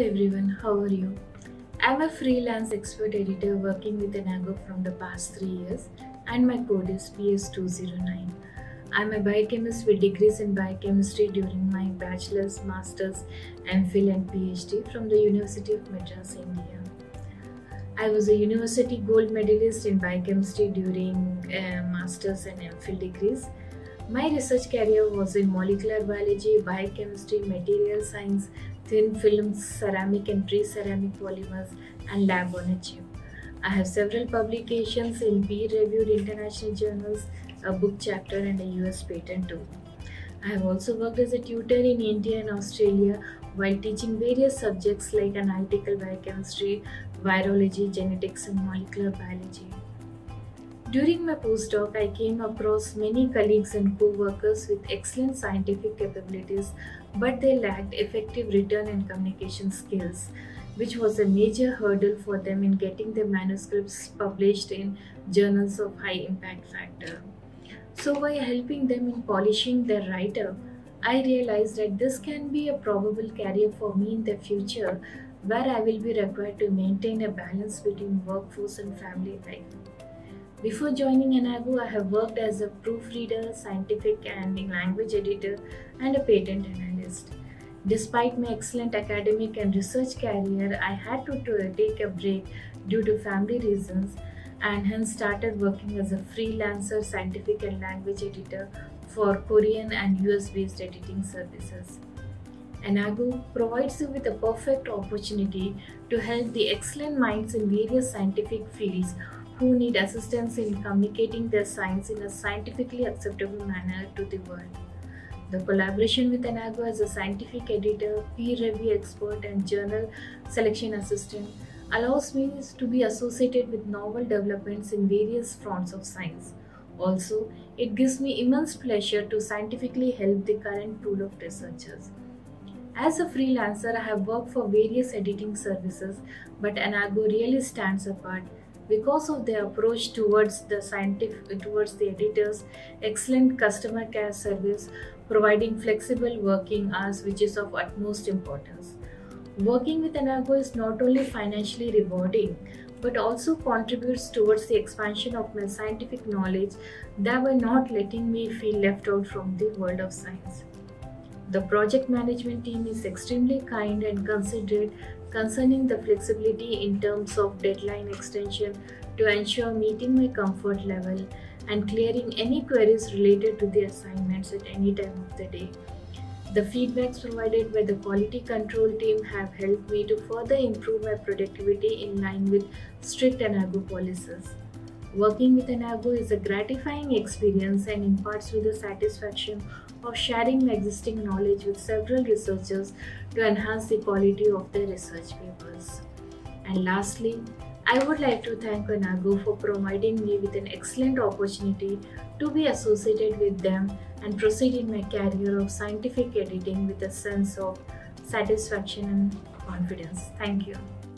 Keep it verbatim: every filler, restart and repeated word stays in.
everyone, how are you? I'm a freelance expert editor working with Enago from the past three years and my code is P S two zero nine. I'm a biochemist with degrees in biochemistry during my bachelor's, master's, MPhil and PhD from the University of Madras, India. I was a university gold medalist in biochemistry during uh, master's and MPhil degrees. My research career was in molecular biology, biochemistry, material science, thin films, ceramic and pre-ceramic polymers, and lab on a chip. I have several publications in peer-reviewed international journals, a book chapter, and a U S patent too. I have also worked as a tutor in India and Australia while teaching various subjects like analytical biochemistry, virology, genetics, and molecular biology. During my postdoc, I came across many colleagues and co-workers with excellent scientific capabilities, but they lacked effective written and communication skills, which was a major hurdle for them in getting their manuscripts published in journals of high impact factor. So by helping them in polishing their writer, I realized that this can be a probable career for me in the future, where I will be required to maintain a balance between workforce and family life. Before joining Enago, I have worked as a proofreader, scientific and language editor, and a patent analyst. Despite my excellent academic and research career, I had to, to take a break due to family reasons and hence started working as a freelancer scientific and language editor for Korean and U S-based editing services. Enago provides you with a perfect opportunity to help the excellent minds in various scientific fields who need assistance in communicating their science in a scientifically acceptable manner to the world. The collaboration with Enago as a scientific editor, peer review expert, and journal selection assistant allows me to be associated with novel developments in various fronts of science. Also, it gives me immense pleasure to scientifically help the current pool of researchers. As a freelancer, I have worked for various editing services, but Enago really stands apart because of their approach towards the scientific, towards the editors, excellent customer care service, providing flexible working hours, which is of utmost importance. Working with Enago is not only financially rewarding, but also contributes towards the expansion of my scientific knowledge, thereby not letting me feel left out from the world of science. The project management team is extremely kind and considerate concerning the flexibility in terms of deadline extension to ensure meeting my comfort level and clearing any queries related to the assignments at any time of the day. The feedbacks provided by the quality control team have helped me to further improve my productivity in line with strict Enago policies. Working with Enago is a gratifying experience and imparts me the satisfaction of sharing my existing knowledge with several researchers to enhance the quality of their research papers. And lastly, I would like to thank Enago for providing me with an excellent opportunity to be associated with them and proceed in my career of scientific editing with a sense of satisfaction and confidence. Thank you.